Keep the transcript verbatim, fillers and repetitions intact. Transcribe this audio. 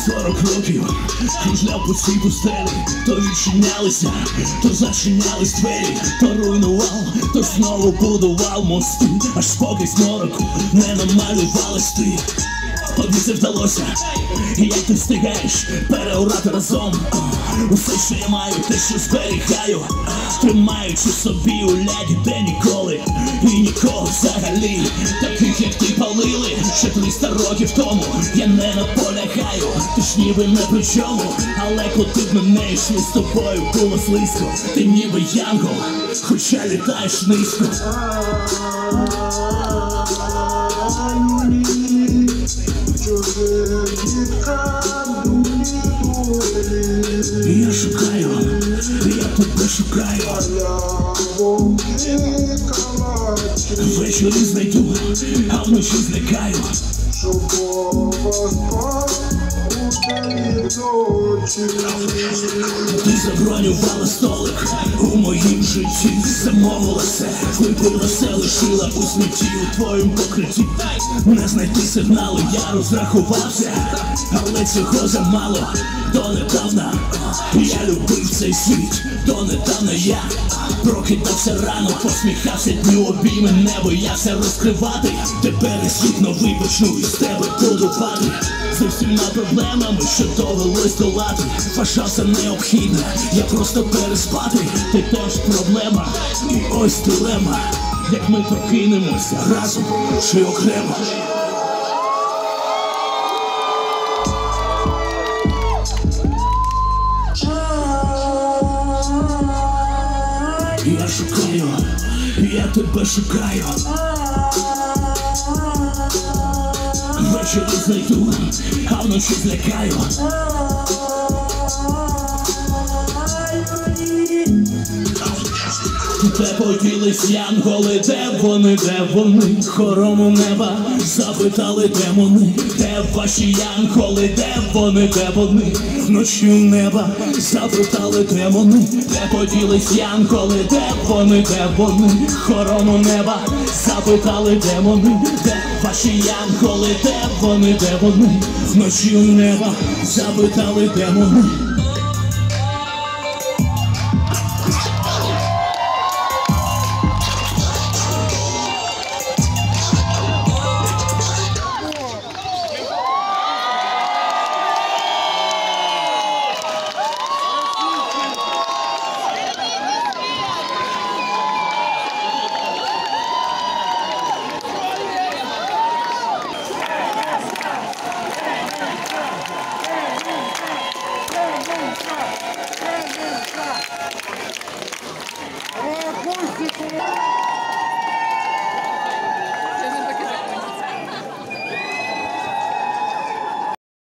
сорок років кружляв по цій пустелі, то відчинялися, то зачинялись двері, то руйнував, то знову будував мости, аж поки з мороку не намалювались ти. Тобі це вдалося, і як ти встигаєш переорати разом усе, що я маю, те, що зберігаю, тримаючи собі у ляді, де ніколи і нікого взагалі таких, як ти, палили ще триста років тому. Я не наполягаю, ти ж ніби не при чому, але куди б мене йшли з тобою, було слизько. Ти ніби янгол, хоча літаєш низько. Я шукаю, я тебе шукаю. Ввечері знайду, а вночі злякаю. Ти забронювала столик у моїм житті, замовила все, випила все, лишила у смітті у твоїм покритті. Не знайти сигналу, я розрахувався, але цього замало. Донедавна я любив цей світ, донедавна я прокидався рано, посміхався дню, обійми не боявся розкривати. Тепер і світ новий почну із тебе будувати. З усіма проблемами, що довелось долати, вважався необхідно, я просто переспати. Ти теж проблема, і ось дилема, як ми прокинемося разом чи окремо. Я шукаю, я тебе шукаю. Ввечері знайду, а вночі злякаю. Де поділись янголи, де вони, де вони? Хором у неба запитали демони. Де ваші янголи, де вони, де вони? Вночі у неба запитали демони. Де поділись янголи, де вони, де вони? Хором у неба запитали демони. Де ваші янголи, де вони, де вони? Вночі у неба запитали демони.